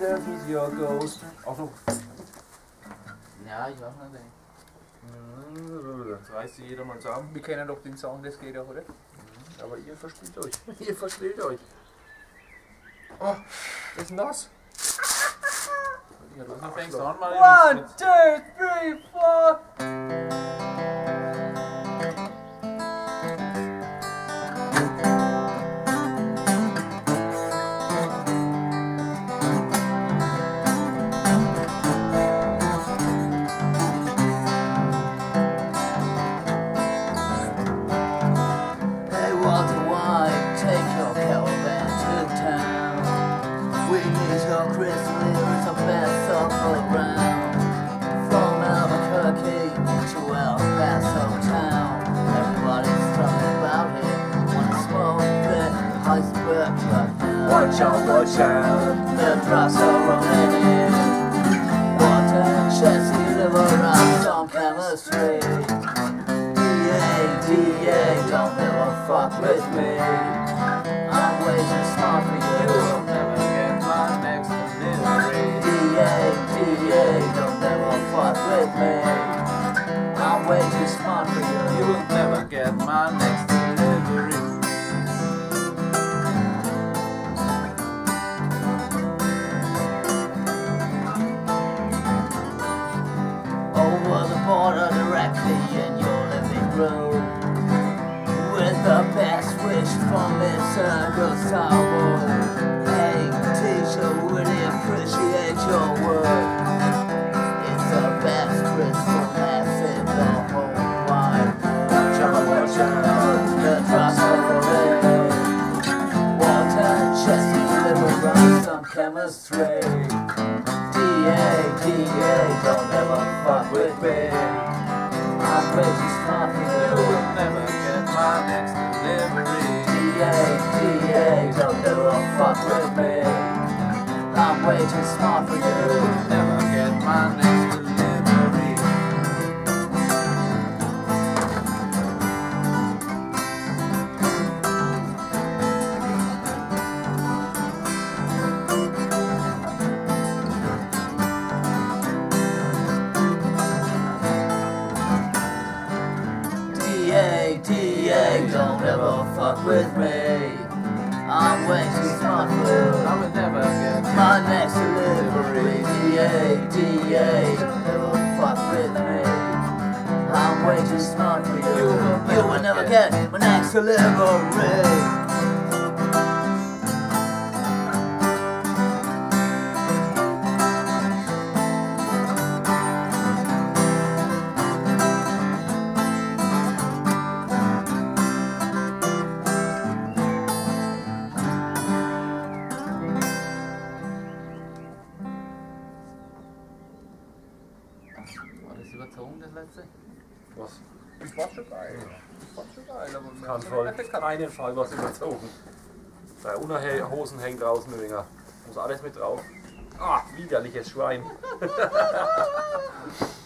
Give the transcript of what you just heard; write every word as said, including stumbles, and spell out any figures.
there with your ghost. Auch noch. Ja, ich weiß nicht. Das reißt sich jeder mal zusammen. Wir kennen doch den Song, das geht auch, oder? Aber ihr verspielt euch. Ihr verspielt euch. Oh, was ist denn das? Ja, du fängst an, mal. One, two, three, four. Watch out, watch out. The drops are rolling in. Water, chassis, liver, rocks on chemistry. D A, D A, don't ever fuck with me. I'm way too smart for you. You will never get my next delivery. D A, D A, don't ever fuck with me. I'm way too smart for you. You will never get my next delivery. Over the border directly in your living room, with the best wish from Mister Gustavo. Hey, teacher, really appreciate your work. It's the best crystal mess in the whole wide world. Watch out, watch out, the drops of the rain. Water, chesty, liver, run some chemistry. D A, D A, don't ever fuck with me. I'm way too smart for You you. will never get my next delivery. D A, D A, don't ever fuck with me. I'm way too smart for You you. will never get my next delivery. D A, D A, don't ever fuck with me. I'm way too smart for you. I will never get My next delivery. D A, D A, don't ever fuck with me. I'm way too smart for you. You will never get my next delivery. War das überzogen, das letzte? Was? Das war schon geil. Das war schon geil, aber Kann voll. Auf keinen Fall was überzogen. Bei Unterhosen hängt draußen ein Ringer. Muss alles mit drauf. Ah, widerliches Schwein.